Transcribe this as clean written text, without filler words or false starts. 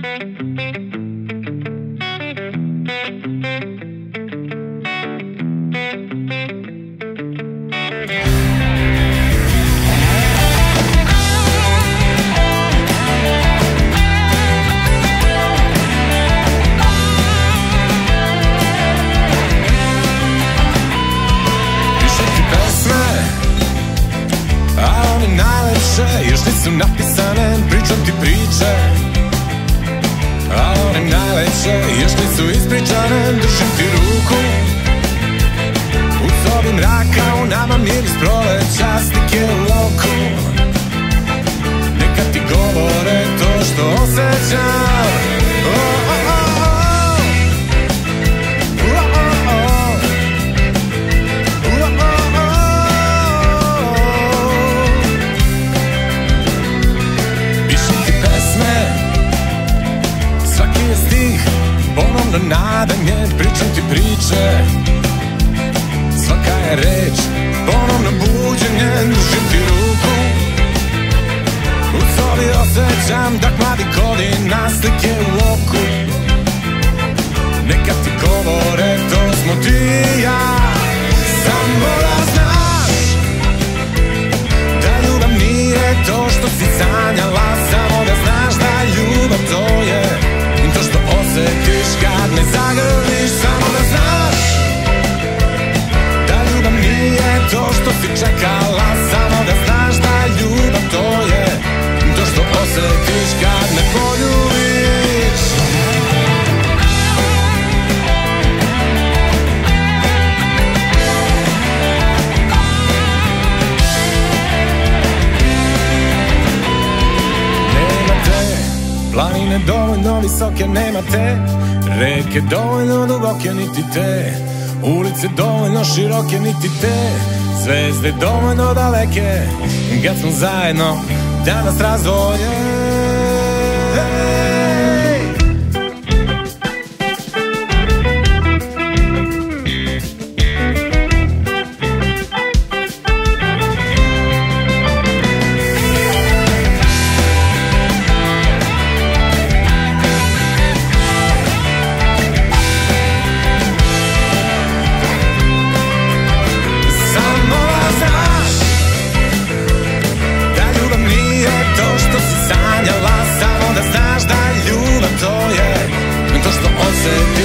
Još nisu napisane, pričam ti priče, a one najlepše još nisu ispričane. Držim ti ruku u sobi mraka, u nama miris proleća, slike u oku. Neka ti govore to što osjećam. Ponovno nadanje, pričam ti priče, svaka je reč ponovno buđenje. Držim ti ruku u sobi, osjećam dah mladih godina, slike u oku. Neka ti govore to smo ti i ja. Samo da znaš da ljubav nije to što si sanjala. Samo da znaš da ljubav to je to što osjetiš kad me zagrliš. Samo da znaš da ljubav nije to što si čekala. Samo da znaš da ljubav to je to što osjetiš kad me poljubiš. Planine dovoljno visoke nemate, reke dovoljno duboke niti te, ulice dovoljno široke niti te, zvezde dovoljno daleke, kad smo zajedno danas razdvoje. Samo da znaš da ljubav to je to što osjećam.